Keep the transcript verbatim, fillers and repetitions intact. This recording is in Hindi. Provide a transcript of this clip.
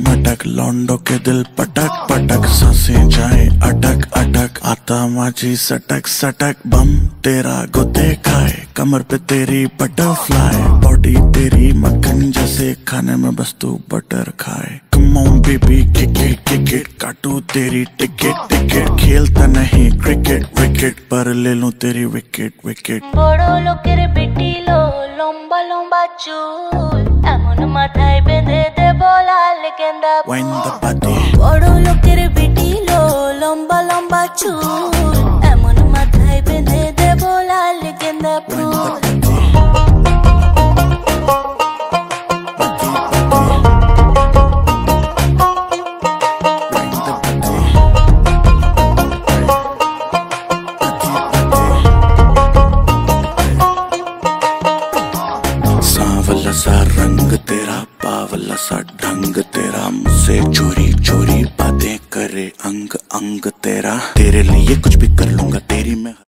मटक लौंडो के दिल पटक पटक, सांसें जाए अटक अटक, आता माझी सटक सटक, बम तेरा गुते खाए, कमर पे तेरी बटरफ्लाई, बॉडी तेरी मक्खन जैसे, खाने में बस तू बटर खाए। Come on baby kick it kick it, काटू तेरी टिकट टिकट, खेलता नहीं क्रिकेट विकेट, पर ले लूं तेरी विकेट विकेट। बड़ो लोकेर बेटी लो लंबा लंबा चूल, एमन माथाय बेंधे देबो लाल गेंदा फूल। Wind the body, बड़ो लोकेर बेटी लो लंबा लंबा चूल, एमन माथाय बेंधे देबो लाल गेंदा फूल। सांवला सा रंग तेरा, बावला सा ढंग तेरा, मुझसे चोरी चोरी बातें करे अंग अंग तेरा, तेरे लिए कुछ भी कर लूंगा तेरी मैं।